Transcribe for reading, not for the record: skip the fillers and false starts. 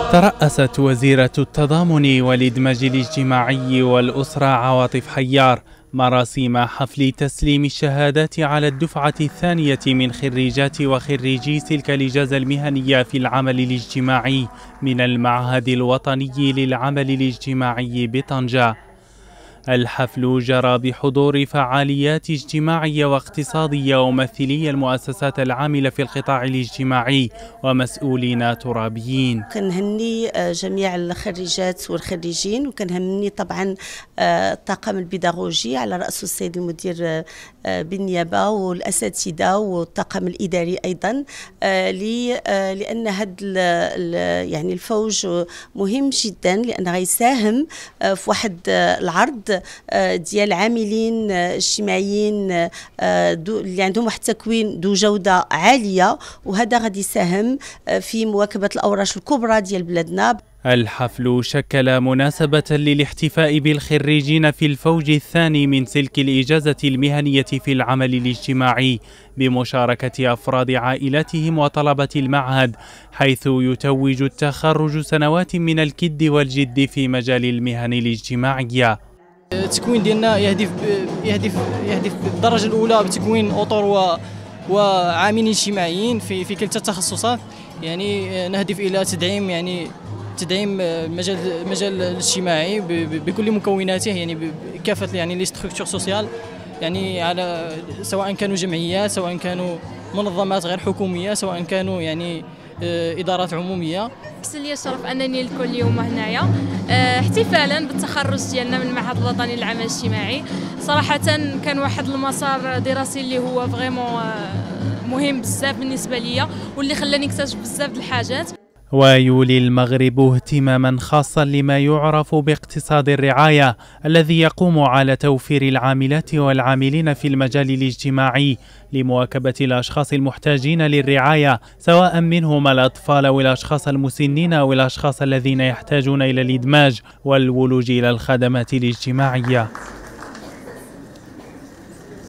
ترأست وزيرة التضامن والإدماج الاجتماعي والأسرة عواطف حيار مراسم حفل تسليم الشهادات على الدفعة الثانية من خريجات وخريجي سلك الإجازة المهنية في العمل الاجتماعي من المعهد الوطني للعمل الاجتماعي بطنجة. الحفل جرى بحضور فعاليات اجتماعية واقتصادية وممثلي المؤسسات العاملة في القطاع الاجتماعي ومسؤولين ترابيين. كنهني جميع الخريجات والخريجين، وكنهني طبعا الطاقم البيداغوجي على رأسه السيد المدير بالنيابة والأساتذة والطاقم الإداري أيضا، لأن هذا يعني الفوج مهم جدا، لأنه غيساهم في واحد العرض ديال عاملين اجتماعيين اللي عندهم واحد التكوين ذو جودة عالية، وهذا غادي يساهم في مواكبة الأوراش الكبرى ديال بلادنا. الحفل شكل مناسبة للاحتفاء بالخريجين في الفوج الثاني من سلك الإجازة المهنية في العمل الاجتماعي بمشاركة أفراد عائلاتهم وطلبة المعهد، حيث يتوج التخرج سنوات من الكد والجد في مجال المهن الاجتماعية. التكوين ديالنا يهدف بالدرجة الأولى بتكوين أطر وعاملين اجتماعيين في كلتا التخصصات، يعني نهدف إلى تدعيم المجال الاجتماعي بكل مكوناته، يعني بكافة يعني لي ستركتور سوسيال، يعني على سواء كانوا جمعيات، سواء كانوا منظمات غير حكومية، سواء كانوا يعني إدارات عمومية. حسن لي الشرف أنني نكون اليوم هنايا احتفالا بالتخرج ديالنا من المعهد الوطني للعمل الاجتماعي. صراحة كان واحد المسار دراسي اللي هو فريمون مهم بزاف بالنسبة ليا، واللي خلاني نكتشف بزاف د الحاجات. ويولي المغرب اهتماما خاصا لما يعرف باقتصاد الرعاية، الذي يقوم على توفير العاملات والعاملين في المجال الاجتماعي لمواكبة الأشخاص المحتاجين للرعاية، سواء منهم الأطفال أو الأشخاص المسنين أو الأشخاص الذين يحتاجون إلى الإدماج والولوج إلى الخدمات الاجتماعية.